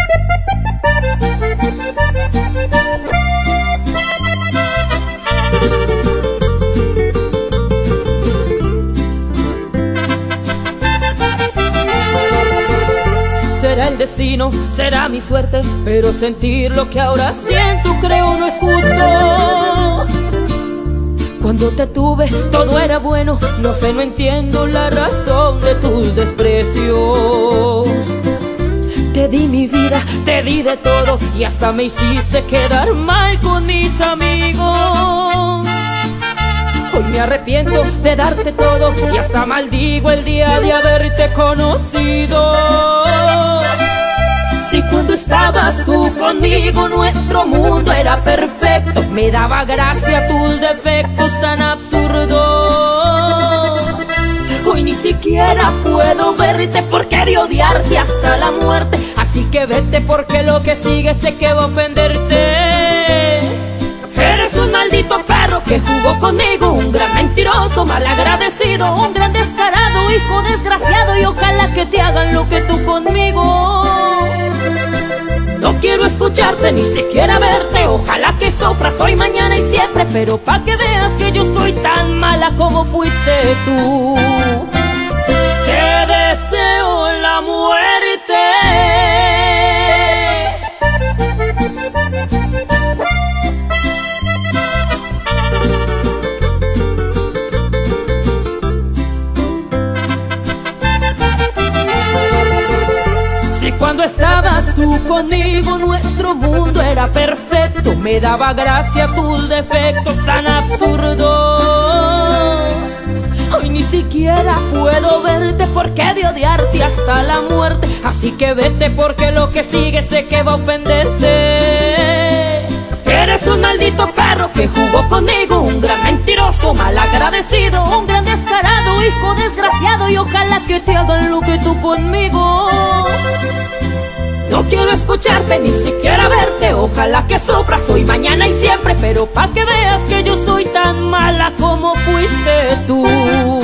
Será el destino, será mi suerte, pero sentir lo que ahora siento creo no es justo. Cuando te tuve todo era bueno, no sé, no entiendo la razón de tus desprecios. Te di mi vida, te di de todo y hasta me hiciste quedar mal con mis amigos. Hoy me arrepiento de darte todo y hasta maldigo el día de haberte conocido. Si cuando estabas tú conmigo nuestro mundo era perfecto, me daba gracia tus defectos tan absurdos. Hoy ni siquiera puedo verte porque de odiarte hasta la muerte. Así que vete porque lo que sigue sé que va a ofenderte. Eres un maldito perro que jugó conmigo, un gran mentiroso, malagradecido, un gran descarado, hijo desgraciado, y ojalá que te hagan lo que tú conmigo. No quiero escucharte ni siquiera verte, ojalá que sufras hoy, mañana y siempre, pero pa' que veas que yo soy tan mala como fuiste tú. Te deseo la muerte. Cuando estabas tú conmigo nuestro mundo era perfecto, me daba gracia tus defectos tan absurdos. Hoy ni siquiera puedo verte porque de odiarte hasta la muerte. Así que vete porque lo que sigue sé que va a ofenderte. Eres un maldito perro que jugó conmigo, un gran mentiroso, malagradecido, un gran descarado, hijo desgraciado, y ojalá que te hagan lo que tú conmigo. No quiero escucharte ni siquiera verte, ojalá que sufras hoy, mañana y siempre, pero pa' que veas que yo soy tan mala como fuiste tú.